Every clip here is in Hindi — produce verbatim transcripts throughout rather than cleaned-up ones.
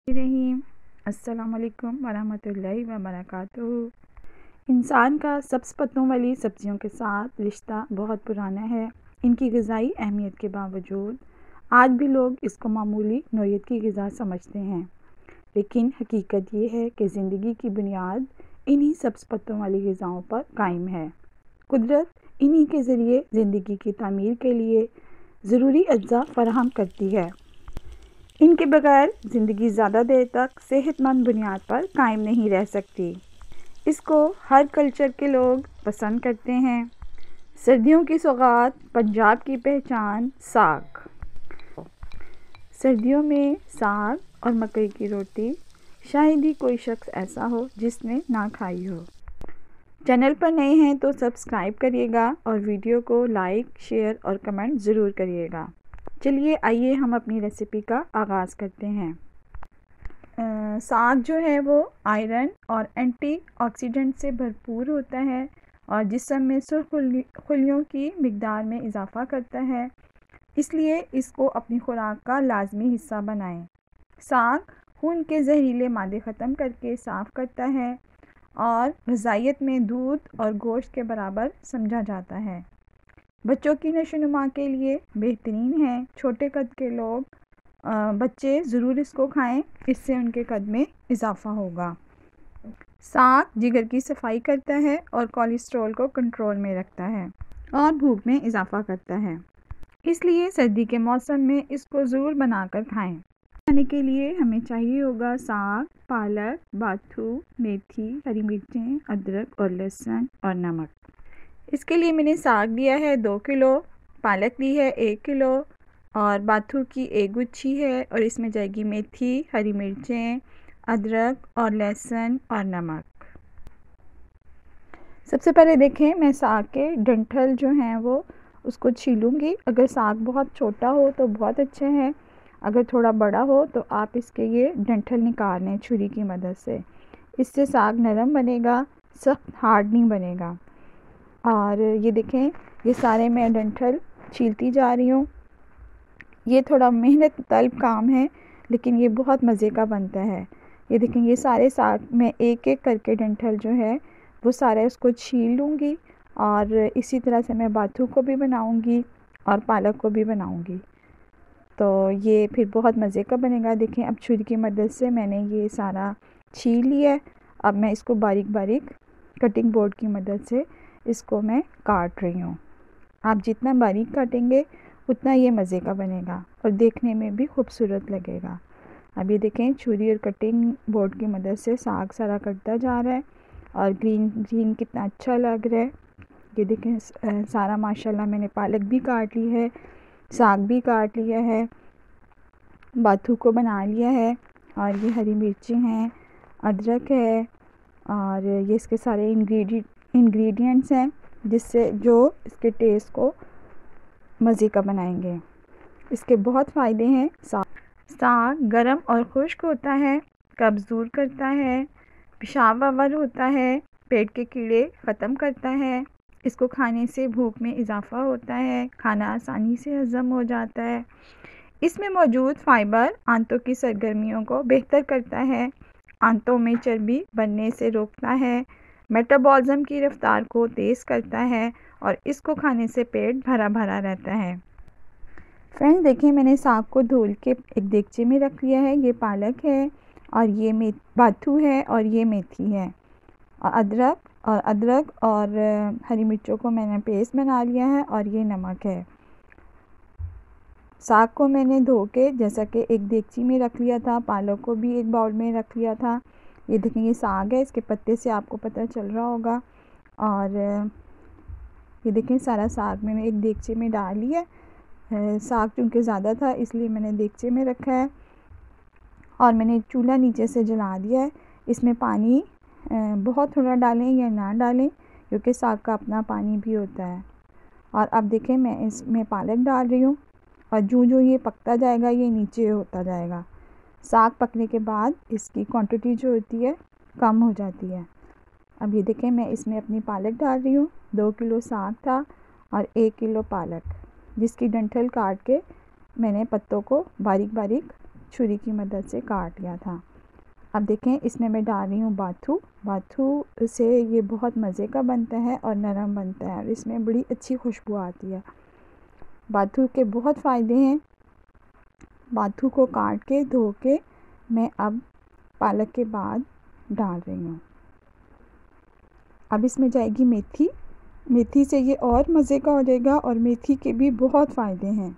रहीम अस्सलामुअलैकुम वरहमतुल्लाहि वबरकातुहू। इंसान का सब्ज़ पत्तों वाली सब्ज़ियों के साथ रिश्ता बहुत पुराना है। इनकी ग़िज़ाई अहमियत के बावजूद आज भी लोग इसको मामूली नौइयत की ग़िज़ा समझते हैं, लेकिन हकीकत ये है कि ज़िंदगी की बुनियाद इन्हीं सब्ज़ पत्तों वाली ग़िज़ाओं पर कायम है। कुदरत इन्हीं के ज़रिए ज़िंदगी की तामीर के लिए ज़रूरी अज्जा फराहम करती है। इनके बगैर ज़िंदगी ज़्यादा देर तक सेहतमंद बुनियाद पर कायम नहीं रह सकती। इसको हर कल्चर के लोग पसंद करते हैं। सर्दियों की सौगात, पंजाब की पहचान साग। सर्दियों में साग और मकई की रोटी शायद ही कोई शख्स ऐसा हो जिसने ना खाई हो। चैनल पर नए हैं तो सब्सक्राइब करिएगा और वीडियो को लाइक, शेयर और कमेंट ज़रूर करिएगा। चलिए आइए हम अपनी रेसिपी का आगाज़ करते हैं। आ, साग जो है वो आयरन और एंटीऑक्सीडेंट से भरपूर होता है और जिस्म में सुर्ख खुलियों की मिकदार में इजाफ़ा करता है, इसलिए इसको अपनी खुराक का लाजमी हिस्सा बनाएं। साग खून के जहरीले मादे ख़त्म करके साफ़ करता है और ग़िज़ाइयत में दूध और गोश्त के बराबर समझा जाता है। बच्चों की नशोनुमा के लिए बेहतरीन है। छोटे कद के लोग आ, बच्चे ज़रूर इसको खाएं, इससे उनके कद में इजाफ़ा होगा। साग जिगर की सफाई करता है और कोलेस्ट्रॉल को कंट्रोल में रखता है और भूख में इजाफ़ा करता है, इसलिए सर्दी के मौसम में इसको ज़रूर बनाकर खाएं। खाने के लिए हमें चाहिए होगा साग, पालक, बाथू, मेथी, हरी मिर्चें, अदरक और लहसुन और नमक। इसके लिए मैंने साग लिया है दो किलो, पालक ली है एक किलो और बाथू की एक गुच्छी है और इसमें जाएगी मेथी, हरी मिर्चें, अदरक और लहसुन और नमक। सबसे पहले देखें, मैं साग के डंठल जो हैं वो उसको छीलूँगी। अगर साग बहुत छोटा हो तो बहुत अच्छे हैं, अगर थोड़ा बड़ा हो तो आप इसके ये डंठल निकाल लें छुरी की मदद से। इससे साग नरम बनेगा, सख्त हार्ड नहीं बनेगा। और ये देखें, ये सारे मैं डंठल छीलती जा रही हूँ। ये थोड़ा मेहनत तलब काम है, लेकिन ये बहुत मज़े का बनता है। ये देखें, ये सारे साग मैं एक एक करके डंठल जो है वो सारे उसको छील लूँगी और इसी तरह से मैं बाथू को भी बनाऊँगी और पालक को भी बनाऊँगी, तो ये फिर बहुत मज़े का बनेगा। देखें, अब छुरी की मदद से मैंने ये सारा छील लिया है। अब मैं इसको बारीक बारीक कटिंग बोर्ड की मदद से इसको मैं काट रही हूँ। आप जितना बारीक काटेंगे उतना ये मज़े का बनेगा और देखने में भी खूबसूरत लगेगा। अब ये देखें, छुरी और कटिंग बोर्ड की मदद से साग सारा कटता जा रहा है और ग्रीन ग्रीन कितना अच्छा लग रहा है। ये देखें, सारा माशाल्लाह मैंने पालक भी काट ली है, साग भी काट लिया है, बाथू को बना लिया है और ये हरी मिर्ची हैं, अदरक है और ये इसके सारे इंग्रेडिएंट इंग्रेडिएंट्स हैं जिससे जो इसके टेस्ट को मज़े का बनाएंगे। इसके बहुत फ़ायदे हैं। साग साग गर्म और खुश्क होता है, कब्ज़ दूर करता है, पेशाब अवर होता है, पेट के कीड़े ख़त्म करता है। इसको खाने से भूख में इजाफ़ा होता है, खाना आसानी से हज़म हो जाता है। इसमें मौजूद फ़ाइबर आंतों की सरगर्मियों को बेहतर करता है, आंतों में चर्बी बनने से रोकता है, मेटाबॉलिज्म की रफ्तार को तेज़ करता है और इसको खाने से पेट भरा भरा रहता है। फ्रेंड्स देखें, मैंने साग को धुल के एक देगचे में रख लिया है। ये पालक है और ये मे बाथू है और ये मेथी है और अदरक और अदरक और हरी मिर्चों को मैंने पेस्ट बना लिया है और ये नमक है। साग को मैंने धो के जैसा कि एक देगची में रख लिया था, पालक को भी एक बाउल में रख लिया था। ये देखें, ये साग है, इसके पत्ते से आपको पता चल रहा होगा। और ये देखें, सारा साग मैंने एक देगचे में डाल लिया। साग चूँकि ज़्यादा था इसलिए मैंने देगचे में रखा है और मैंने चूल्हा नीचे से जला दिया है। इसमें पानी बहुत थोड़ा डालें या ना डालें, क्योंकि साग का अपना पानी भी होता है। और अब देखें, मैं इसमें पालक डाल रही हूँ और जो जो ये पकता जाएगा ये नीचे होता जाएगा। साग पकने के बाद इसकी क्वांटिटी जो होती है कम हो जाती है। अब ये देखें, मैं इसमें अपनी पालक डाल रही हूँ। दो किलो साग था और एक किलो पालक, जिसकी डंठल काट के मैंने पत्तों को बारीक बारीक छुरी की मदद से काट लिया था। अब देखें इसमें मैं डाल रही हूँ बाथू। बाथू से ये बहुत मज़े का बनता है और नरम बनता है और इसमें बड़ी अच्छी खुशबू आती है। बाथू के बहुत फ़ायदे हैं। बाथू को काट के धो के मैं अब पालक के बाद डाल रही हूँ। अब इसमें जाएगी मेथी। मेथी से ये और मज़े का हो जाएगा और मेथी के भी बहुत फ़ायदे हैं।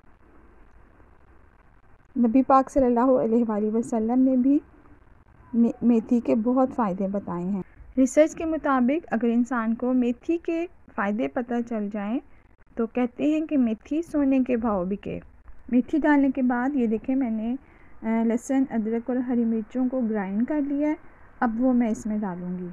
नबी पाक सल्लल्लाहु अलैहि वसल्लम ने भी मेथी के बहुत फ़ायदे बताए हैं। रिसर्च के मुताबिक अगर इंसान को मेथी के फ़ायदे पता चल जाएं तो कहते हैं कि मेथी सोने के भाव बिके। मेथी डालने के बाद ये देखें मैंने लहसुन, अदरक और हरी मिर्चों को ग्राइंड कर लिया है। अब वो मैं इसमें डालूँगी।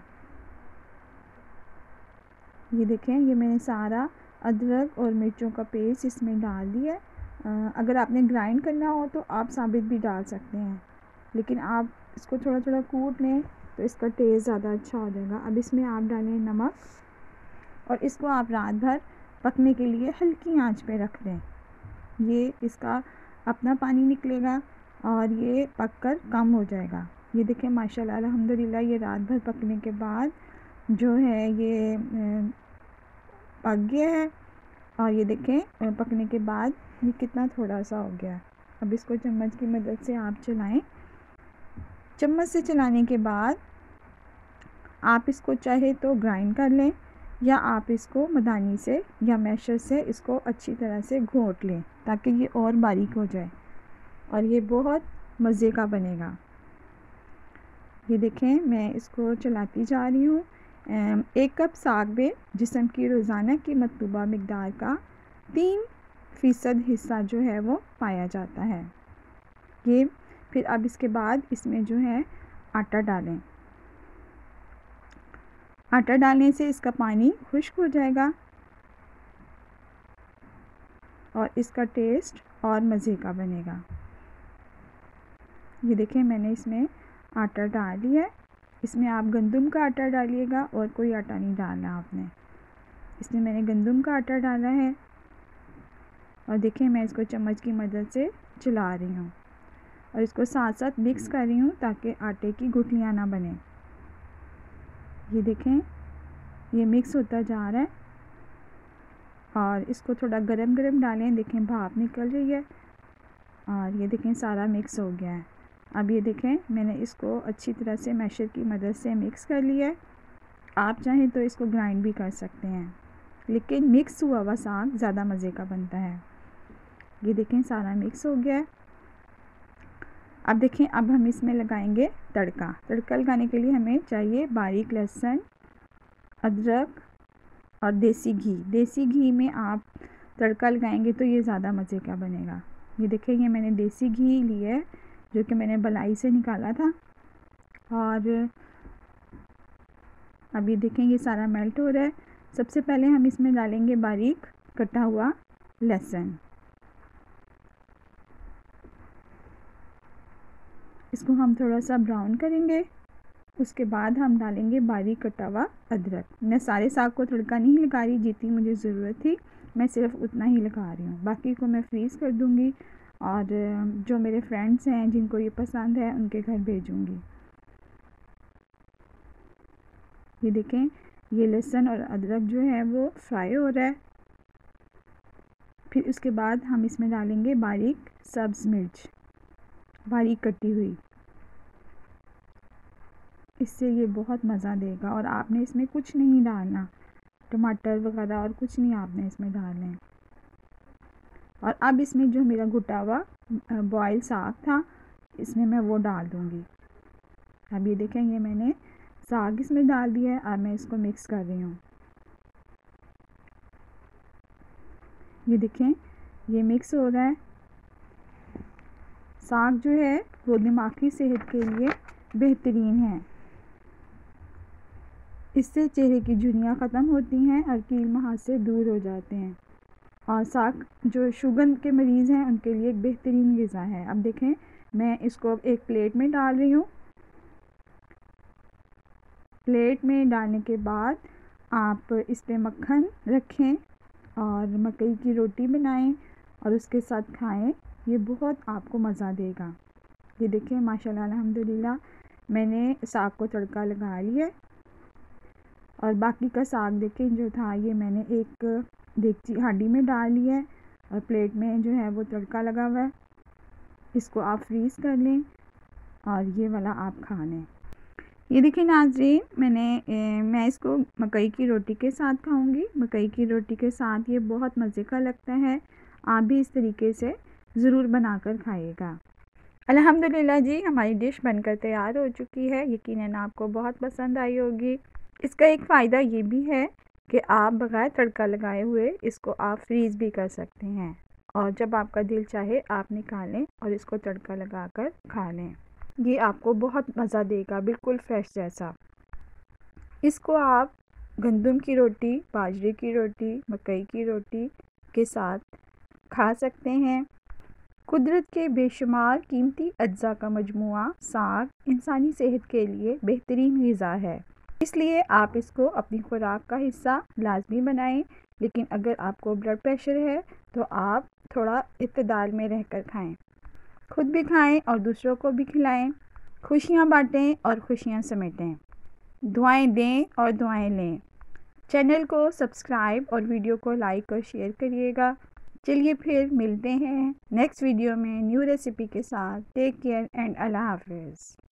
ये देखें ये मैंने सारा अदरक और मिर्चों का पेस्ट इसमें डाल दिया है। अगर आपने ग्राइंड करना हो तो आप साबित भी डाल सकते हैं, लेकिन आप इसको थोड़ा थोड़ा कूट लें तो इसका टेस्ट ज़्यादा अच्छा हो जाएगा। अब इसमें आप डालें नमक और इसको आप रात भर पकने के लिए हल्की आंच पे रख दें। ये इसका अपना पानी निकलेगा और ये पककर कम हो जाएगा। ये देखें माशाल्लाह अल्हम्दुलिल्लाह ये रात भर पकने के बाद जो है ये पक गया है। और ये देखें पकने के बाद ये कितना थोड़ा सा हो गया। अब इसको चम्मच की मदद से आप चलाएं। चम्मच से चलाने के बाद आप इसको चाहे तो ग्राइंड कर लें या आप इसको मदानी से या मैशर से इसको अच्छी तरह से घोट लें ताकि ये और बारीक हो जाए और ये बहुत मज़े का बनेगा। ये देखें मैं इसको चलाती जा रही हूँ। एक कप साग में जिस्म की रोज़ाना की मतलूबा मिक़दार का तीन फ़ीसद हिस्सा जो है वो पाया जाता है। ये फिर अब इसके बाद इसमें जो है आटा डालें। आटा डालने से इसका पानी खुश्क हो जाएगा और इसका टेस्ट और मज़े का बनेगा। ये देखें मैंने इसमें आटा डाल लिया है। इसमें आप गंदम का आटा डालिएगा और कोई आटा नहीं डालना आपने। इसमें मैंने गंदम का आटा डाला है और देखें मैं इसको चम्मच की मदद से चला रही हूँ और इसको साथ साथ मिक्स कर रही हूँ ताकि आटे की गुठलियाँ ना बने। ये देखें ये मिक्स होता जा रहा है और इसको थोड़ा गरम गरम डालें। देखें भाप निकल रही है और ये देखें सारा मिक्स हो गया है। अब ये देखें मैंने इसको अच्छी तरह से मैशर की मदद से मिक्स कर लिया है। आप चाहें तो इसको ग्राइंड भी कर सकते हैं, लेकिन मिक्स हुआ हुआ साग ज़्यादा मज़े का बनता है। ये देखें सारा मिक्स हो गया है। अब देखें अब हम इसमें लगाएंगे तड़का। तड़का लगाने के लिए हमें चाहिए बारीक लहसुन, अदरक और देसी घी। देसी घी में आप तड़का लगाएंगे तो ये ज़्यादा मज़े का बनेगा। ये देखें ये मैंने देसी घी लिया है जो कि मैंने बलाई से निकाला था और अब ये देखें ये सारा मेल्ट हो रहा है। सबसे पहले हम इसमें डालेंगे बारीक कटा हुआ लहसुन। इसको हम थोड़ा सा ब्राउन करेंगे। उसके बाद हम डालेंगे बारीक कटा हुआ अदरक। मैं सारे साग को तड़का नहीं लगा रही, जितनी मुझे ज़रूरत थी मैं सिर्फ उतना ही लगा रही हूँ। बाकी को मैं फ्रीज़ कर दूँगी और जो मेरे फ्रेंड्स हैं जिनको ये पसंद है उनके घर भेजूँगी। ये देखें ये लहसुन और अदरक जो है वो फ्राई हो रहा है। फिर उसके बाद हम इसमें डालेंगे बारीक सब्ज़ मिर्च, बारीक कटी हुई। इससे ये बहुत मज़ा देगा और आपने इसमें कुछ नहीं डालना, टमाटर वगैरह और कुछ नहीं आपने इसमें डालना है। और अब इसमें जो मेरा घुटा हुआ बॉयल साग था इसमें मैं वो डाल दूँगी। अब ये देखें ये मैंने साग इसमें डाल दिया है। अब मैं इसको मिक्स कर रही हूँ। ये देखें ये मिक्स हो रहा है। साग जो है वो दिमागी सेहत के लिए बेहतरीन है। इससे चेहरे की झुर्रियाँ ख़त्म होती हैं और कील मुहासे दूर हो जाते हैं। और साग जो शुगर के मरीज़ हैं उनके लिए एक बेहतरीन ग़िज़ा है। अब देखें मैं इसको एक प्लेट में डाल रही हूँ। प्लेट में डालने के बाद आप इस पे मक्खन रखें और मकई की रोटी बनाएं और उसके साथ खाएं। ये बहुत आपको मज़ा देगा। ये देखिए माशाल्लाह अल्हम्दुलिल्लाह मैंने साग को तड़का लगा लिया और बाकी का साग देखें जो था ये मैंने एक देगची हांडी में डाल लिया है और प्लेट में जो है वो तड़का लगा हुआ है। इसको आप फ्रीज़ कर लें और ये वाला आप खा लें। ये देखिए नाज़रीन मैंने ए, मैं इसको मकई की रोटी के साथ खाऊंगी। मकई की रोटी के साथ ये बहुत मज़े का लगता है। आप भी इस तरीके से ज़रूर बनाकर खाइएगा। अल्हम्दुलिल्लाह जी हमारी डिश बनकर तैयार हो चुकी है। यकीनन आपको बहुत पसंद आई होगी। इसका एक फ़ायदा ये भी है कि आप बग़ैर तड़का लगाए हुए इसको आप फ्रीज़ भी कर सकते हैं और जब आपका दिल चाहे आप निकालें और इसको तड़का लगाकर खा लें। ये आपको बहुत मज़ा देगा, बिल्कुल फ्रेश जैसा। इसको आप गंदम की रोटी, बाजरे की रोटी, मकई की रोटी के साथ खा सकते हैं। कुदरत के बेशुमार कीमती अज्जा का मजमुआ साग इंसानी सेहत के लिए बेहतरीन ग़िज़ा है, इसलिए आप इसको अपनी खुराक का हिस्सा लाजमी बनाएं। लेकिन अगर आपको ब्लड प्रेशर है तो आप थोड़ा इत्तेदाल में रहकर खाएं। खुद भी खाएं और दूसरों को भी खिलाएं। खुशियां बांटें और खुशियां समेटें। दुआएं दें और दुआएं लें। चैनल को सब्सक्राइब और वीडियो को लाइक और शेयर करिएगा। चलिए फिर मिलते हैं नेक्स्ट वीडियो में न्यू रेसिपी के साथ। टेक केयर एंड अल्लाह हाफ़िज़।